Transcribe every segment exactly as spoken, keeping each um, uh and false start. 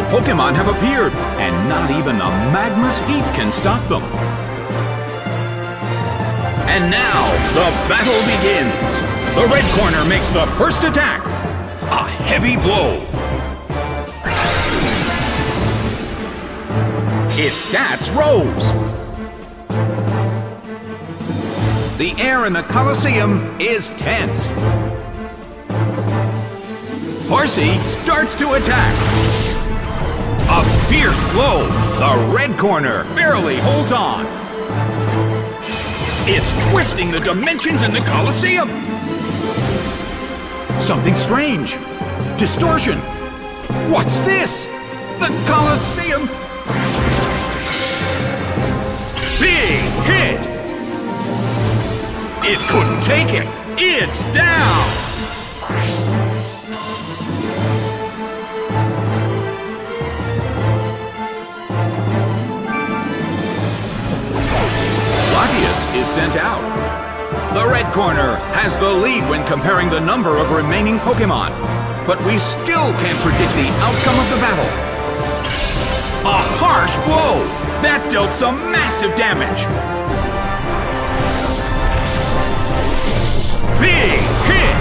Pokemon have appeared, and not even the magma's heat can stop them. And now, the battle begins. The red corner makes the first attack. A heavy blow. Its stats rose. The air in the Colosseum is tense. Horsey starts to attack. A fierce blow. The red corner barely holds on. It's twisting the dimensions in the Colosseum. Something strange. Distortion. What's this? The Colosseum. Big hit. It couldn't take it. It's down. Latias is sent out. The red corner has the lead when comparing the number of remaining Pokemon, but we still can't predict the outcome of the battle. A harsh blow! That dealt some massive damage. Big hit!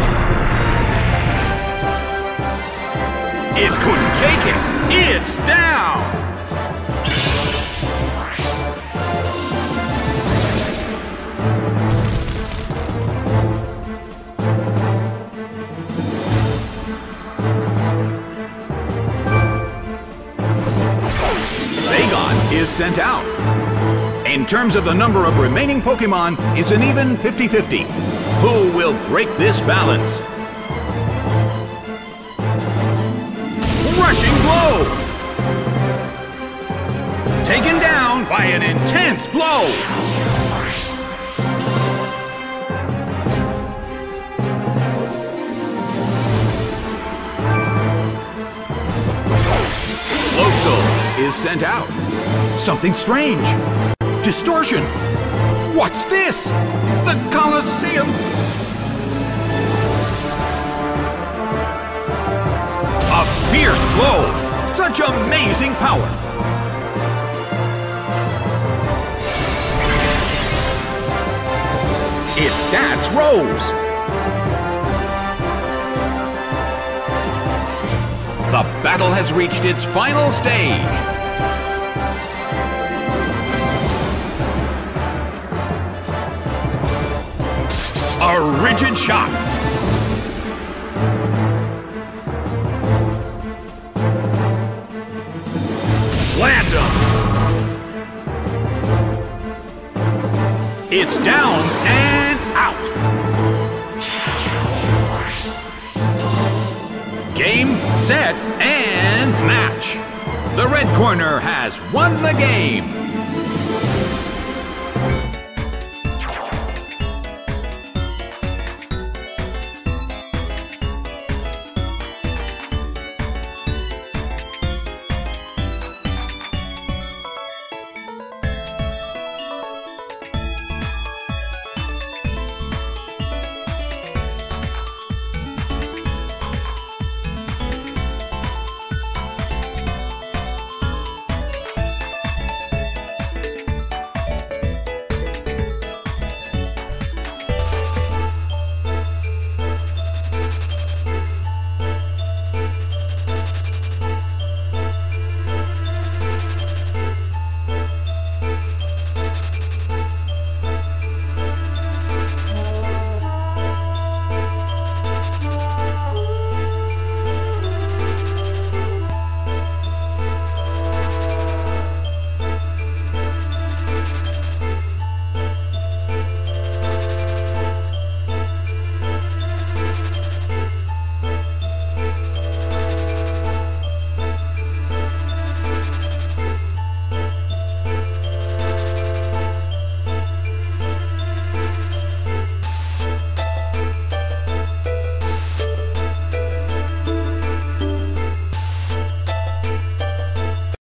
It couldn't take it. It's down. Is sent out. In terms of the number of remaining Pokemon, it's an even fifty fifty. Who will break this balance? Rushing blow! Taken down by an intense blow! Floatzel is sent out. Something strange. Distortion. What's this? The Colosseum. A fierce blow. Such amazing power. Its stats rose. The battle has reached its final stage. A rigid shot. Slammed him. It's down and out. Game, set, and match. The red corner has won the game.